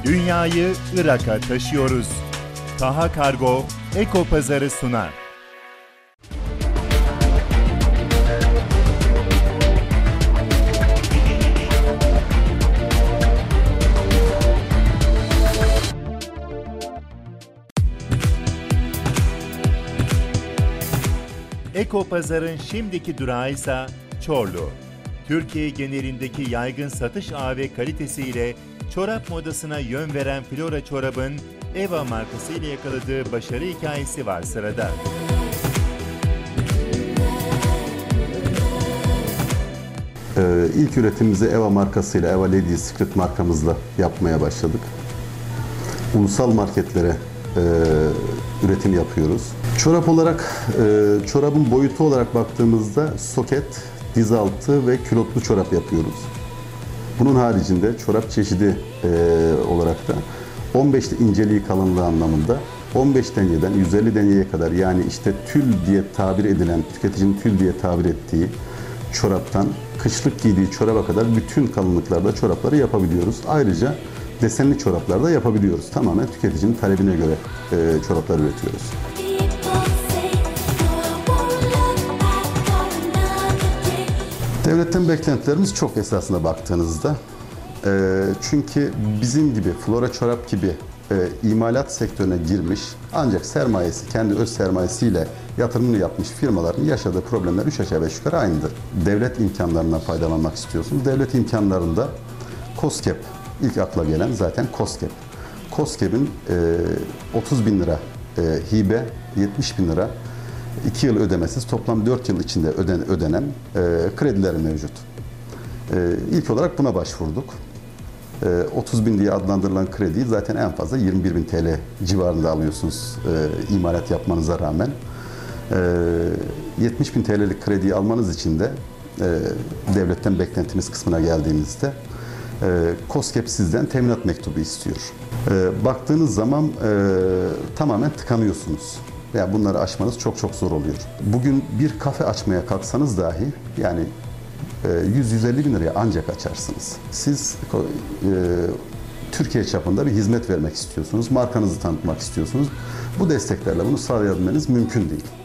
Dünyayı Irak'a taşıyoruz. Taha Kargo, Eko Pazarı sunar. Eko Pazar'ın şimdiki durağı ise Çorlu. Türkiye genelindeki yaygın satış ağı ve kalitesiyle çorap modasına yön veren Flora çorabın Eva markası ile yakaladığı başarı hikayesi var sırada. İlk üretimimizi Eva markasıyla, Eva Ladies Secret markamızla yapmaya başladık. Ulusal marketlere üretim yapıyoruz. Çorap olarak, çorabın boyutu olarak baktığımızda soket, diz altı ve külotlu çorap yapıyoruz. Bunun haricinde çorap çeşidi olarak da 15 inceliği kalınlığı anlamında 15 denyeden 150 denyeye kadar, yani işte tül diye tabir edilen, tüketicinin tül diye tabir ettiği çoraptan kışlık giydiği çoraba kadar bütün kalınlıklarda çorapları yapabiliyoruz. Ayrıca desenli çoraplar da yapabiliyoruz. Tamamen tüketicinin talebine göre çoraplar üretiyoruz. Devletten beklentilerimiz çok esasına baktığınızda. Çünkü bizim gibi, Flora çorap gibi imalat sektörüne girmiş ancak sermayesi, kendi öz sermayesiyle yatırımını yapmış firmaların yaşadığı problemler 3 aşağı 5 yukarı aynıdır. Devlet imkanlarından faydalanmak istiyorsunuz. Devlet imkanlarında KOSGEB, ilk akla gelen zaten KOSGEB. KOSGEB'in 30 bin lira hibe, 70 bin lira 2 yıl ödemesiz, toplam 4 yıl içinde ödenen kredileri mevcut. İlk olarak buna başvurduk. 30 bin diye adlandırılan krediyi zaten en fazla 21 bin TL civarında alıyorsunuz imalat yapmanıza rağmen. 70 bin TL'lik krediyi almanız için de devletten beklentimiz kısmına geldiğimizde KOSGEB sizden teminat mektubu istiyor. Baktığınız zaman tamamen tıkanıyorsunuz. Yani bunları aşmanız çok zor oluyor. Bugün bir kafe açmaya kalksanız dahi yani 100-150 bin liraya ancak açarsınız. Siz Türkiye çapında bir hizmet vermek istiyorsunuz, markanızı tanıtmak istiyorsunuz. Bu desteklerle bunu sağlayabilmeniz mümkün değil.